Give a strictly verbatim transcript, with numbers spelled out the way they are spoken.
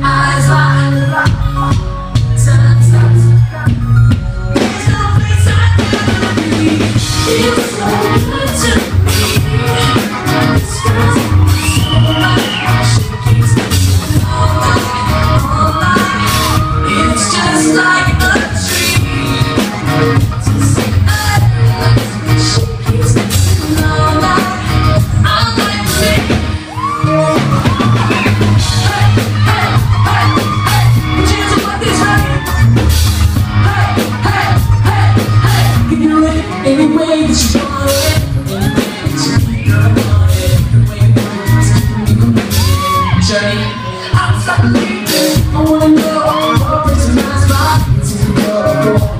eyes wide. There's no place I'd rather be. Feels so good to me. This girl's so much. She keeps me all night, all night. It's just like a dream. To say I love you. She keeps me all night, all night with me. Hey, hey, hey, hey. Put your hands up like this, right? Hey, hey, hey, hey. You can do it any way that you want it. Any way that you want it. Any way that you want it. Journey, I'm stuck in it. I wanna know what brings you my spot. It's in your